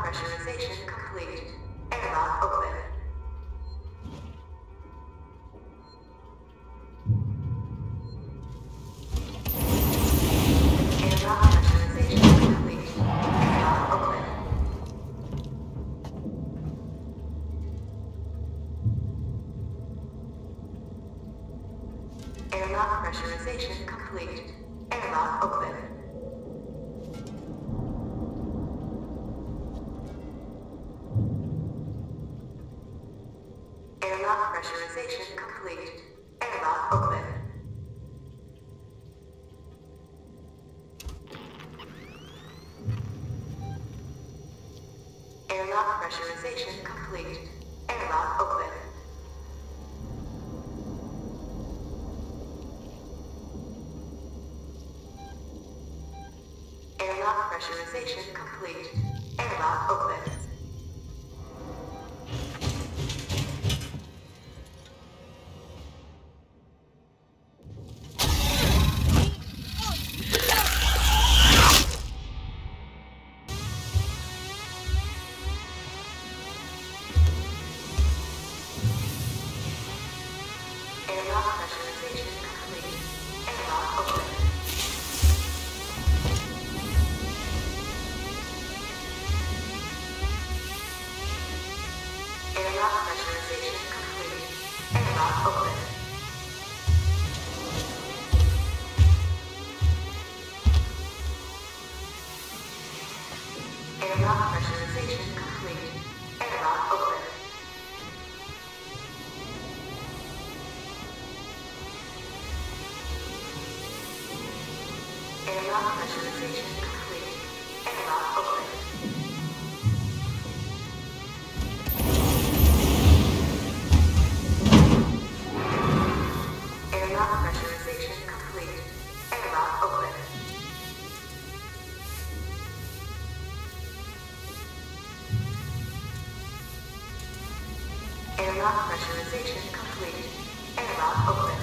pressurization complete. Airlock open. Airlock pressurization complete. Airlock open. Airlock pressurization complete. Airlock open. Airlock pressurization complete. Airlock open. Airlock pressurization complete. Airlock open. Airlock pressurization complete. Airlock open. Airlock pressurization complete. Airlock open. Airlock pressurization complete. Airlock open. Airlock pressurization complete. Airlock open. Airlock pressurization complete. Airlock open. Airlock pressurization complete. Airlock open. Airlock pressurization complete. Airlock open.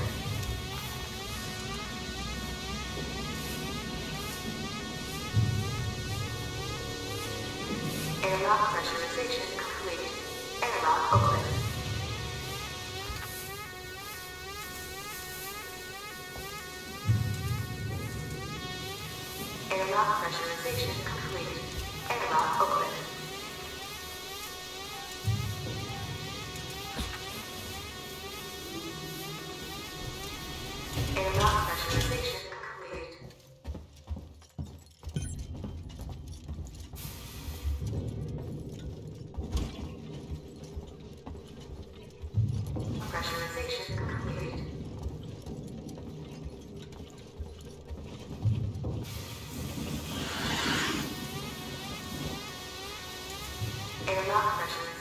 Airlock pressurization complete. Airlock open. Airlock pressurization complete. Airlock open. Airlock pressurization complete. Pressurization complete. Airlock pressurization.